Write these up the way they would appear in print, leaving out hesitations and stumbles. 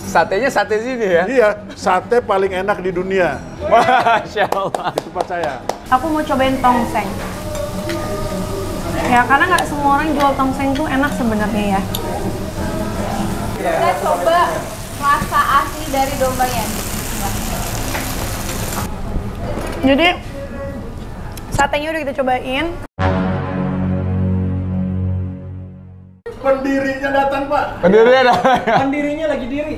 Satenya sate sini ya? Iya, sate paling enak di dunia. Masya Allah. Di tempat saya. Aku mau cobain tongseng. Ya, karena nggak semua orang jual tongseng tuh enak sebenarnya ya. Kita coba rasa asli dari dombanya. Jadi, satenya udah kita cobain. Pendirinya datang, Pak. Pendirinya ada. Pendirinya lagi diri.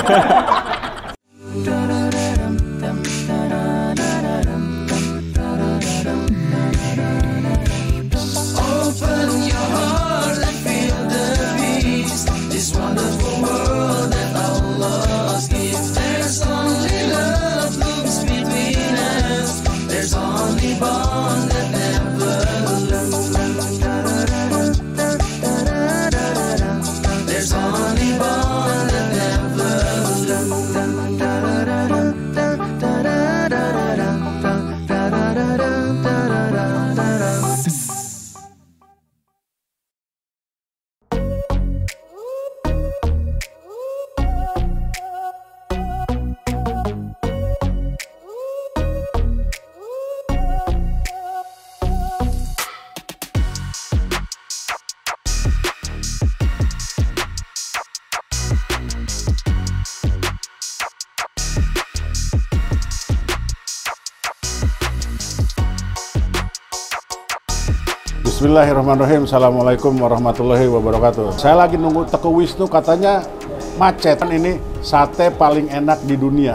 Bismillahirrahmanirrahim. Assalamualaikum warahmatullahi wabarakatuh. Saya lagi nunggu Teko Wisnu, katanya macet. Ini sate paling enak di dunia.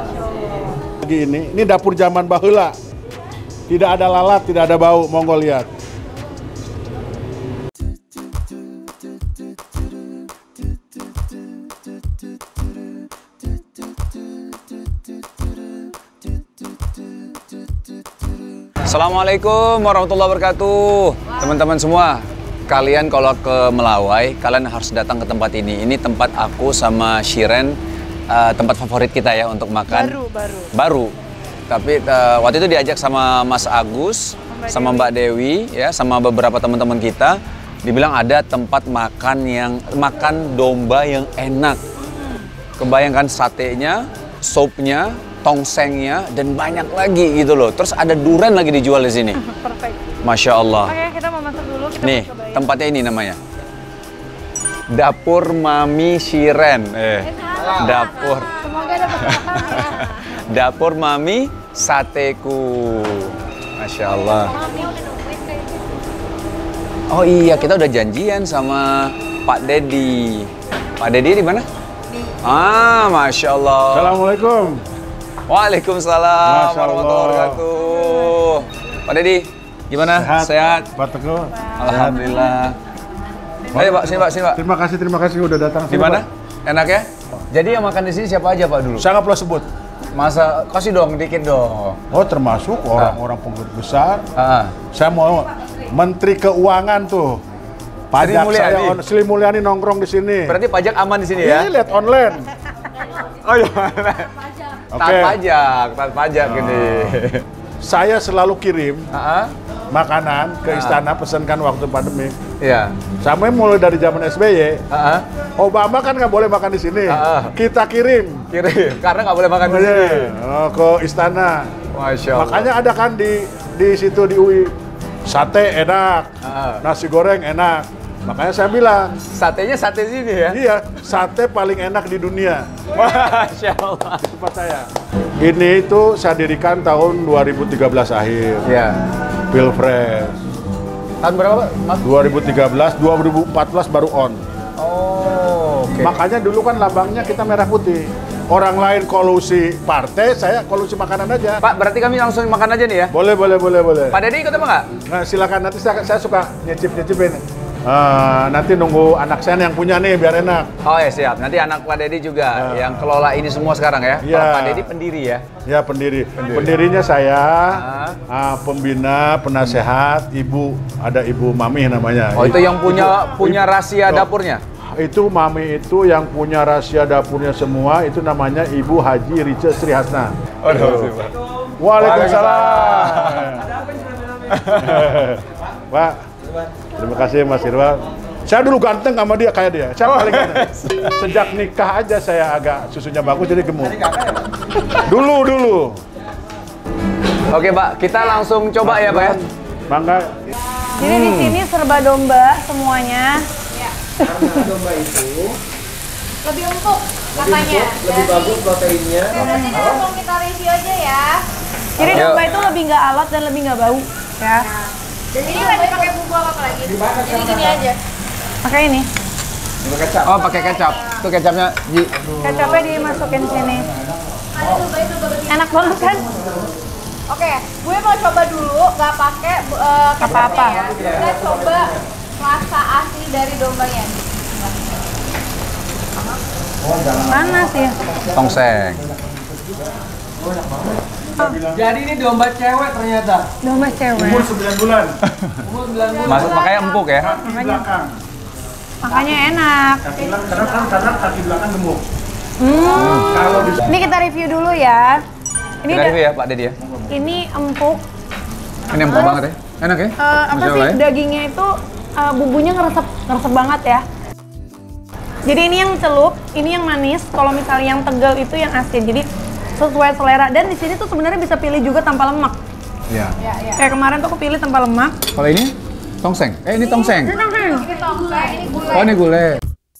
Ini dapur zaman baheula. Tidak ada lalat, tidak ada bau. Monggo lihat. Assalamualaikum warahmatullahi wabarakatuh. Teman-teman semua, kalian kalau ke Melawai, kalian harus datang ke tempat ini. Ini tempat aku sama Shiren, tempat favorit kita ya untuk makan. Baru. Tapi waktu itu diajak sama Mas Agus, sama Mbak Dewi, ya, sama beberapa teman-teman kita. Dibilang ada tempat makan domba yang enak. Kebayangkan satenya, sopnya, tongsengnya, dan banyak lagi gitu loh. Terus ada durian lagi dijual di sini. Perfect. Masya Allah. Oke, kita mau masak dulu. Kita Nih, mau cobain. tempatnya ini namanya Dapur Mami Shiren. Dapur. Semoga dapat makan ya. Dapur Mami Sateku. Masya Allah. Mami udah nungguin kayak gitu. Oh iya, kita udah janjian sama Pak Dedi. Pak Dedi di mana? Masya Allah. Assalamualaikum. Waalaikumsalam Masya warahmatullahi Allah. wabarakatuh. Pak Dedi, gimana? Sehat? Pak Teko. Alhamdulillah. Ayo Pak, sini Pak. Terima kasih udah datang. Di mana? Enak ya? Jadi yang makan di sini siapa aja Pak dulu? Saya nggak perlu sebut. Masa kasih dong dikit dong. Oh, termasuk orang-orang pengurus besar. Ah. Saya mau Menteri Keuangan tuh. Pajak Mulyani. Sri Mulyani nongkrong di sini. Berarti pajak aman di sini ya? Ini lihat online. Oh iya. Oke. Taat pajak gini. Saya selalu kirim Heeh. makanan ke istana, pesankan waktu pandemi. Iya. Sampai mulai dari zaman SBY, Heeh. Obama kan nggak boleh makan di sini. Kita kirim Karena nggak boleh makan di sini. ke istana. Masya Allah. Makanya ada kan di situ di UI sate enak, nasi goreng enak. Makanya saya bilang, Satenya sate sini ya? iya, sate paling enak di dunia. Masya Allah. Di tempat saya. Ini itu saya dirikan tahun 2013 akhir. Iya. Pilpres. Tahun berapa Pak? Mas? 2013, 2014 baru on. Oh, oke. Makanya dulu kan lambangnya kita merah putih. Orang lain kolusi partai, saya kolusi makanan aja. Pak, berarti kami langsung makan aja nih ya? Boleh. Pak Dedi ikut apa nggak? Nah, silakan, nanti saya suka nyicipin. Nanti nunggu anak saya yang punya nih biar enak. Oh ya siap, nanti anak Pak Dedi juga yang kelola ini semua sekarang ya? Iya. Kalau Pak Dedi pendiri ya? Ya, pendirinya saya, pembina, penasehat, ada Ibu Mami namanya. Oh itu yang punya rahasia dapurnya? Itu Mami itu yang punya rahasia dapurnya semua, itu namanya Ibu Haji Rice Sri Hasna. Waalaikumsalam. Pak, terima kasih Mas Irwan. Saya dulu ganteng sama dia kayak dia. Saya paling ganteng. Sejak nikah aja saya agak susunya bagus jadi gemuk. Dulu. Oke, Pak. Kita langsung coba ya, Pak ya. Mangga. Jadi di sini serba domba semuanya. Ya. Karena domba itu Lebih empuk katanya. lebih bagus proteinnya. Berarti langsung kita review aja ya. Jadi Yuk. domba itu lebih nggak alot dan lebih nggak bau, ya. Dan ini nggak dipakai bumbu apa lagi. Jadi gini aja. Pakai ini. Kecap. Oh, pakai kecap. Tuh kecapnya, Ji. Kecapnya dimasukin sini. Ada domba itu begini. Enak banget kan? Oke, gue mau coba dulu nggak pakai Apa-apa. kecapnya ya. Kita coba rasa asli dari dombanya. Panas ya. Tongseng. Jadi ini domba cewek ternyata. Domba cewek. Umur 9 bulan. Umur 9 bulan. Masuk makanya empuk ya. Kaki belakang. Makanya enak. Kaki belakang karena kaki belakang gemuk. Kalau ini kita review dulu ya. Ini Kita review ya, Pak Dedi ya. ini empuk. Ini empuk banget ya. Enak ya? Apa Masya sih Allah ya. dagingnya itu bumbunya ngeresep banget ya. Jadi ini yang celup, ini yang manis. Kalau misalnya yang tegal itu yang asin. Jadi sesuai selera. Dan di sini tuh sebenarnya bisa pilih juga tanpa lemak. Iya. Ya. Kayak kemarin tuh aku pilih tanpa lemak. Kalau ini tongseng. Ini tongseng. Ini tongseng, ini gulai. Oh, ini gulai.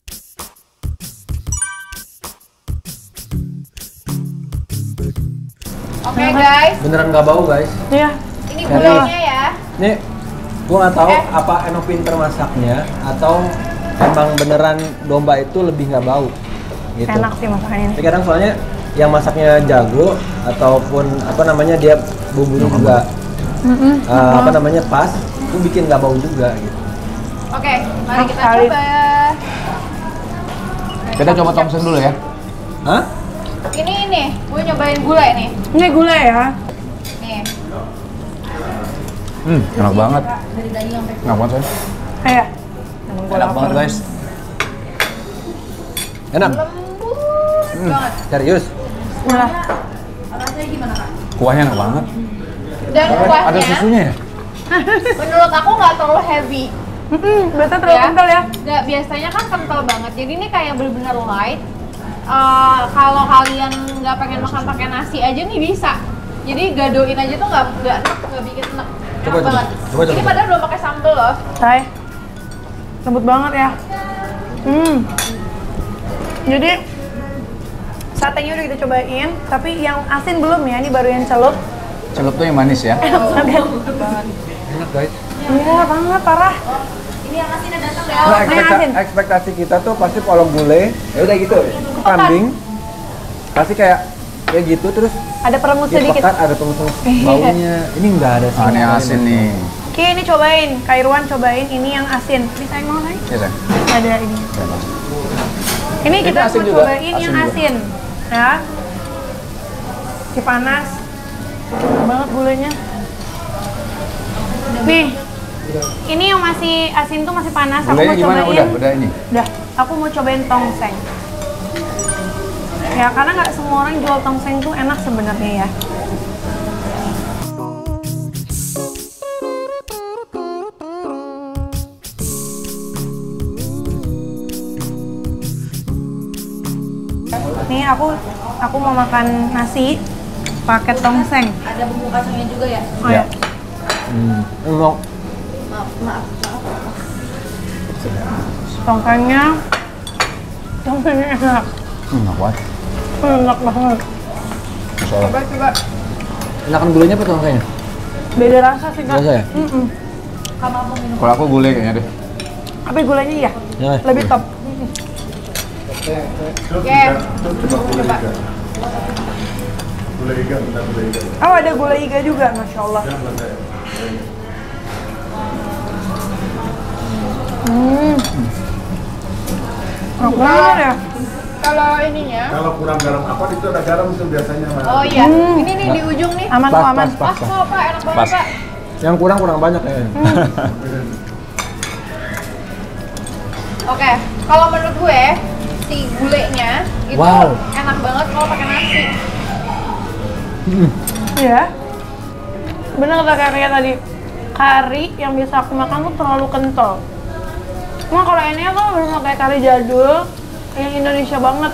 Oke guys, Beneran nggak bau guys. Iya. ini gulainya ya. Nih, gua nggak tahu apa Eno pinter masaknya atau emang beneran domba itu lebih nggak bau. Gitu. Enak sih masakannya ini. Tapi kadang soalnya yang masaknya jago ataupun apa namanya dia bumbunya juga apa namanya pas, itu bikin nggak bau juga gitu. Oke, mari kita Sekali. coba. Kita coba tongseng dulu ya. Hah? Ini, gue nyobain gulai nih. Ini gulai ya. Nih, Enak banget. dari daging sampai Enak banget, Soy. Kayak Enak banget, guys. Enak? lembut banget. Serius? Nah, Rasanya gimana kak? Kuahnya enak banget. Dan kuahnya, Ada susunya ya? menurut aku nggak terlalu heavy. biasa terlalu kental ya. Nggak, biasanya kan kental banget. Jadi ini kayak bener-bener light. Kalau kalian nggak pengen makan pakai nasi aja nih bisa. Jadi gadoin aja tuh nggak bikin enak. Coba, Enak banget. coba. Ini padahal belum pakai sambal loh. Say, lembut banget ya. Jadi satenya udah kita cobain, tapi yang asin belum ya. Ini baru yang celup. Celup tuh yang manis ya. Enak banget. Enak guys. Iya banget parah. Ini yang asinnya datang ya. Nah, yang asin. ekspektasi kita tuh pasti kalau gulai, ya udah gitu. Kambing pasti kayak gitu terus Ada perengus dia sedikit. pekat ada pengus baunya. Ini nggak ada sih. Ah, ini asin nih. Oke, ini cobain. Kak Irwan cobain ini yang asin. Ini sayang mau sayang? Iya, Say. Ada ini. Ini kita asin mau juga. cobain Asin yang juga. asin. Ya. Si panas. Banget gulanya. Nih. Ini yang masih asin tuh masih panas. Aku Gulainya mau gimana? cobain. Udah ini. Udah, aku mau cobain tongseng. Ya, karena nggak semua orang jual tongseng tuh enak sebenarnya ya. Nih aku mau makan nasi pakai tongseng. Ada bumbu kacangnya juga ya. Oh ya. Enggak. Maaf. Tongsengnya enak. Enak banget. Enak banget. Masya Allah. Coba. Enakan gulanya apa tuh kayaknya? Beda rasa sih kak. Rasa ya? Kamu mau minum? Kalau aku gulai kayaknya deh. Tapi gulanya iya. Ya. Lebih top. Oke. Coba. Gulai iga, bentar gulai iga. Oh ada gulai iga juga, masya Allah. Enak banget ya. Kalau ininya, Kalau kurang garam apa itu ada garam itu biasanya. Mas. oh iya, ini nih di ujung nih. Aman kok aman. Pas kok pak, enak banget Pas. pak. Yang kurang banyak kayaknya. Oke, kalau menurut gue si gulainya itu Wow. enak banget kalau pakai nasi. Iya. Bener kata kayak tadi. Kari yang bisa aku makan tuh terlalu kental. Cuma kalau ini tuh bener kayak kari jadul yang Indonesia banget.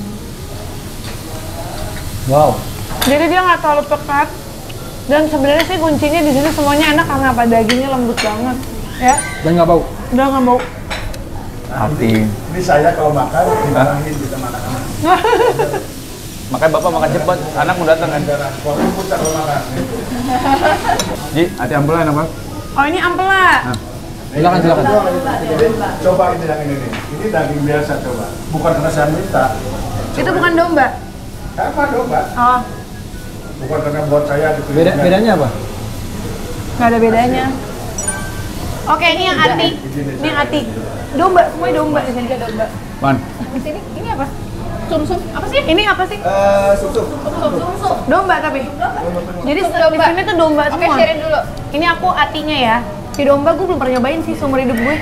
Wow. Jadi dia nggak terlalu pekat. Dan sebenarnya sih kuncinya di sini semuanya enak karena apa, dagingnya lembut banget, ya. Dan nggak bau. Udah nggak bau. Hati. Ini saya kalau makan dimarahin kita anak-anak. Makanya Bapak makan cepat, anak mau datang kan. Waktu putar kalau makan. Ji, hati ampela enak banget. Oh ini ampela. Silakan. Jadi, coba ini yang ini nih. Ini daging biasa coba. Bukan karena saya minta. Itu bukan domba. Apa domba? Oh, Bukan karena buat saya gitu. Bedanya apa? nggak ada bedanya. Oke, ini yang ati. Ini yang ati. Domba, semuanya domba di sini domba. Man, Di sini ini apa? Sumsum apa sih? Ini apa sih? Susu. Sumsum. Domba tapi. Jadi Sup di domba. sini tuh domba Oke, semua. sharein dulu. Ini aku atinya ya. Si domba gue belum pernah nyobain sih seumur hidup gue.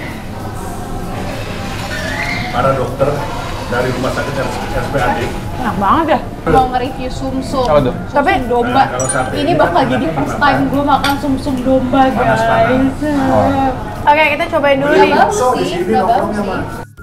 Para dokter dari rumah sakit RSPAD. Enak banget ya. Mau nge-review sumsum. Apa tuh? Tapi Domba. Nah, kalau sate Ini ini bakal kan jadi enak first banget. time gue makan sumsum domba, guys. Panas-panas. Oke, kita cobain dulu nih. Nggak bau So, di sih, sini nggak bau nongkrongnya sih. mah.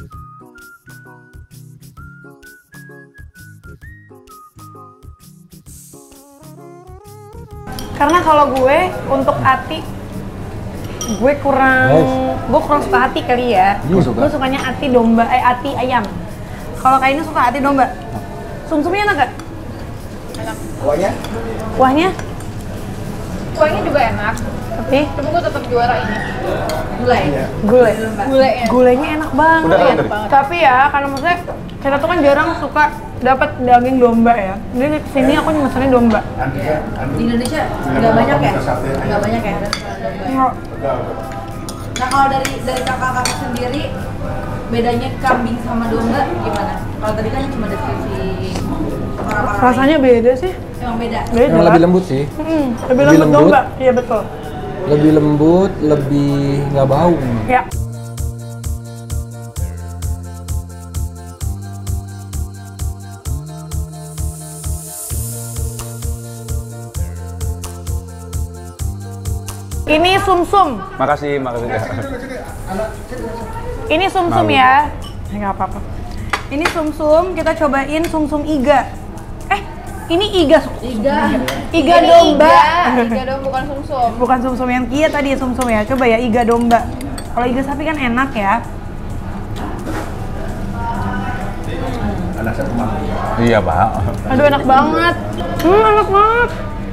Karena kalau gue untuk ati gue kurang suka hati kali ya. Gue suka. Gue sukanya ati domba, ati ayam. Kalau kayak ini suka ati domba. Sumsumnya enak gak? Kuahnya? Kuahnya? Kuahnya juga enak. Tapi Cuma gue tetap juara ini. Gulai. gulai. Gulainya. Gulainya enak banget. Udah kan Enak tadi? banget. Tapi ya, karena maksudnya kita tuh kan jarang suka dapat daging domba ya. Jadi kesini aku mesennya domba. Di Indonesia nggak banyak ya? Nggak banyak ya? Nggak. Nah kalau dari kakak-kakak sendiri bedanya kambing sama domba gimana? Kalau tadi kan cuma deskripsi orang-orang lain. Rasanya beda sih. Emang beda. Beda. Yang lebih lembut sih. Lebih lembut domba. Iya betul. Lebih lembut, lebih nggak bau. Ya. Ini sumsum. makasih. Ini sumsum Malu. ya. Nggak apa-apa. Ini sumsum, kita cobain sumsum iga. Ini iga. Iga. Iga Ini domba. Iga domba bukan sumsum. Bukan sumsum yang kia tadi sumsum ya. Coba ya iga domba. Kalau iga sapi kan enak ya. Anak saya teman. Iya, Pak. Aduh enak banget. Enak banget.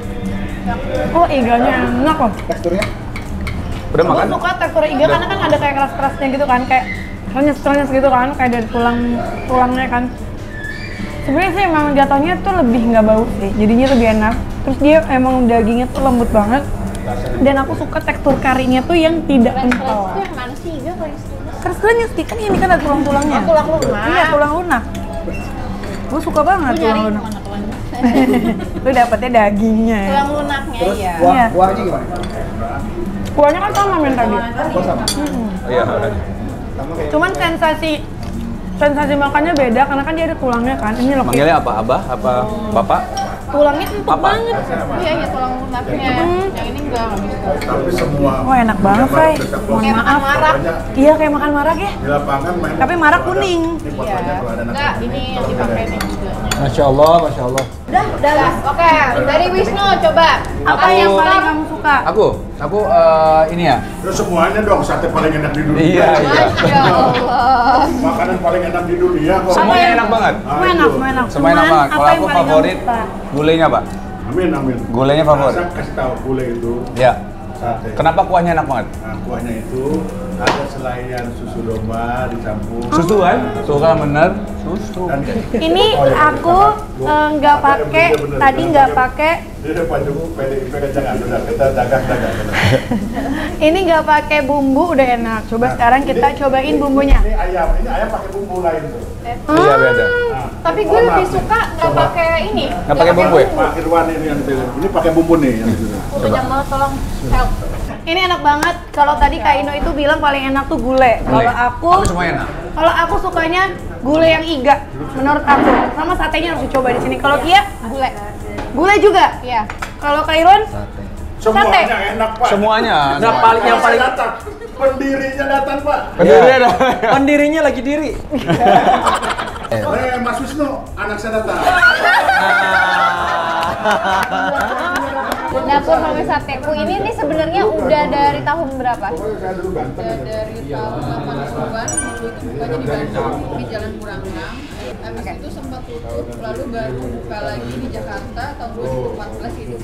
Oh iganya enak loh. Teksturnya? Udah Gue makan? suka tekstur iga karena kan ada kayak keras-kerasnya gitu kan, kayak renyes-renyes gitu kan, kayak dari tulangnya kan. Sebenarnya sih emang jatuhnya tuh lebih nggak bau sih, jadinya lebih enak. Terus dia emang dagingnya tuh lembut banget. Dan aku suka tekstur karinya tuh yang tidak kental. Itu yang mana sih iga paling suka? Keras-keras kan ini kan ada tulang-tulangnya. Oh, tulang lunak. Iya, tulang lunak. Gue suka banget Gue tulang nyari lunak. mana tulang lunak. Lu dapetnya dagingnya ya. Tulang lunaknya ya. Iya. Kuahnya gimana? Kuahnya kan sama men tadi. Oh sama. Iya. Sama kayak. Cuman sensasi makannya beda karena kan dia ada tulangnya kan. Ini loh. Manggilnya apa? Abah? Apa Bapak? Tulangnya empuk Apa? banget. Iya, iya tulang lunaknya. Yang ini enggak bisa. Tapi semua. Wah enak banget, Fay. Mohon Kayak makan maaf. marak. Iya kayak makan marak ya. Di lapangan main. Tapi marak kuning. Ini Iya. fotonya kalau ada anak. Enggak, ini yang dipakai nih juga. Masya Allah, Masya Allah. Udah. Oke, dari Wisnu coba. Apa yang paling kamu suka? Aku ini ya. Terus semuanya dong sate paling enak di dunia. Iya. Masya Allah. Makanan paling enak di dunia kok. Semuanya enak banget. Semua enak, semua enak. Semua enak Cuman, banget. Kalau apa yang aku paling kamu favorit suka? gulainya, Pak. Amin amin. Gulainya favorit. Saya kasih tahu gulai itu Ya. sate. Kenapa kuahnya enak banget? Nah, kuahnya itu ada selaian susu domba dicampur. Susu kan? Suka bener. Susu. Dan Ini aku nggak pakai, tadi nggak pakai. Dia Pak Jokowi PDIP kan jangan udah kita dagang. Ini nggak pakai bumbu udah enak. Coba sekarang kita cobain bumbunya. Ini ayam pakai bumbu lain tuh. Iya beda. Nah, Tapi gue lebih suka nggak pakai ini. Nggak pakai bumbu ya? Pak Irwan ini yang dipilih. Ini pakai bumbu nih yang dipilih. Gue kenyang banget, tolong help. Ini enak banget. Kalau tadi Kak Ino itu bilang paling enak tuh gulai. Kalau aku semua enak. Kalau aku sukanya gulai yang iga, menurut aku. Sama satenya harus dicoba di sini. Kalau Kia, Gulai. gulai juga. Iya. Kalau Kak Irwan, Semuanya enak, Pak. Semuanya. Nah, yang paling datang. Pendirinya datang, Pak. pendirinya lagi diri. Mas Wisnu, anak saya datang. Dapur Mami Sateku ini nih sebenarnya udah dari tahun berapa? Udah dari tahun 80-an, dulu itu bukanya di Bandung, di Jalan Buranglang. Habis itu sempat tutup, lalu baru buka lagi di Jakarta tahun 2014 ini.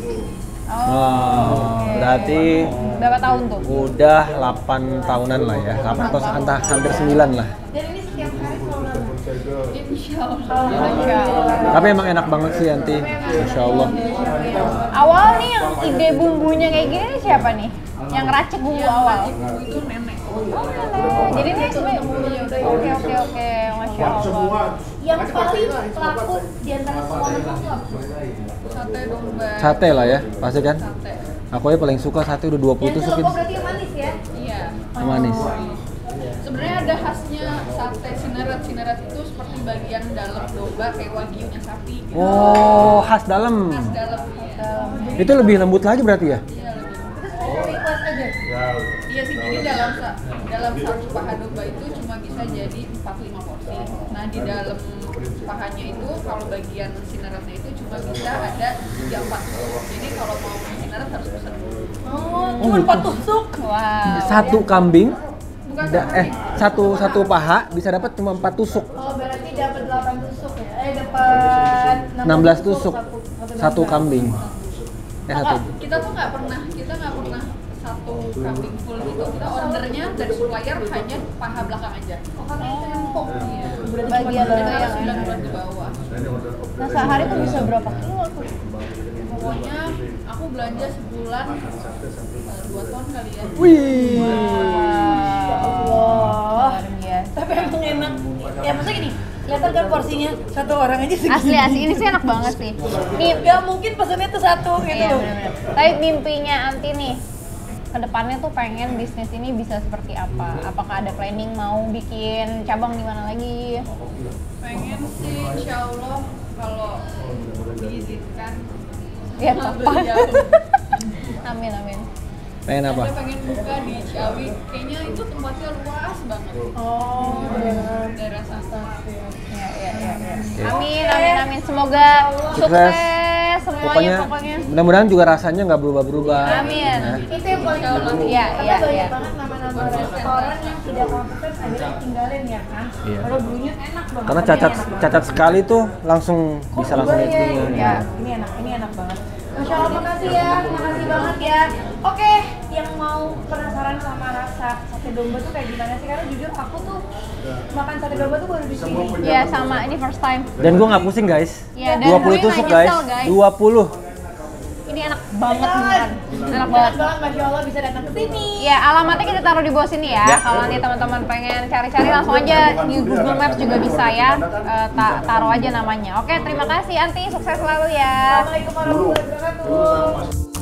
Berarti Berapa tahun tuh? udah 8 tahunan lah ya. 8 atau hampir 9 lah. Dan ini setiap hari selalu Insya Allah. Tapi emang enak banget sih Yanti. Masya Allah. Awal nih yang ide bumbunya kayak gini nih siapa nih? Yang racik bumbu awal? Itu nenek. Jadi ini sebenarnya oke, Masya Allah. Yang paling laku di antara semua menu itu apa? Sate domba. Sate lah ya, pasti kan? Sate. Aku aja paling suka sate udah 20 tusuk Yang itu. berarti yang manis ya? Iya. Manis. Sebenarnya ada khasnya sate Sinarat. Sinarat itu seperti bagian dalam domba kayak wagyunya sapi. Gitu. Oh, khas dalam. Khas dalam. Iya. Itu lebih lembut lagi berarti ya? Iya lebih. Request aja. Iya sih. Jadi dalam satu paha domba itu cuma bisa jadi 4-5 porsi. Nah di dalam pahanya itu kalau bagian Sinaratnya itu cuma bisa ada 3-4 tusuk. Jadi kalau mau Sinarat harus pesan dulu. Cuma 4 tusuk. Wow. Satu kambing, Bukan satu paha bisa dapat cuma 4 tusuk. Oh, berarti dapat 8 tusuk ya? Dapat 16 tusuk. Satu kambing. Satu. kita nggak pernah satu kambing full gitu. Kita ordernya dari supplier hanya paha belakang aja. Oh karena itu empuk. Iya. Bagian Kita yang harus 9 bulan di bawah. Nah sehari tuh bisa berapa kilo tuh? Pokoknya aku belanja sebulan 2 ton kali ya. Wih. Allah. Luar biasa. Tapi emang enak. Ya maksudnya gini, kelihatan kan porsinya satu orang aja segini. Asli ini sih enak banget sih. Nih, Gak mungkin pesannya tuh satu gitu. iya benar-benar. Tapi mimpinya Anti nih, kedepannya tuh pengen bisnis ini bisa seperti apa? Apakah ada planning mau bikin cabang di mana lagi? Pengen sih insya Allah kalau diizinkan. Ya apa? Jauh. Amin. Pengen apa? Saya pengen buka di Ciawi, kayaknya itu tempatnya luas banget. Oh, benar. Daerah Santa. Ya. Amin. Semoga sukses semuanya pokoknya. Mudah-mudahan juga rasanya nggak berubah-berubah. Amin. Nah. Itu yang paling penting. Iya. Banyak banget nama-nama restoran yang tidak konsisten akhirnya tinggalin ya kan. Iya. Kalau dulunya enak banget. Karena tapi enak banget. cacat sekali tuh langsung bisa langsung Iya, ditinggal. iya. Ini enak banget. Masya Allah, makasih ya, makasih banget ya. Oke, yang mau penasaran sama rasa sate domba tuh kayak gimana sih? Karena jujur aku tuh makan sate domba tuh baru di sini. Ya sama, ini first time. Dan gue nggak pusing guys. Ya, dan gue 20 tusuk nggak guys. nyesel, guys. 20. Ini enak banget beneran. Enak banget. Masya Allah bisa datang ke sini. Ya, alamatnya kita taruh di bawah sini ya. Kalau nanti teman-teman pengen cari-cari langsung aja di Google Maps juga bisa ya. Taruh aja namanya. Oke, terima kasih Anti, sukses selalu ya. Assalamualaikum warahmatullahi wabarakatuh.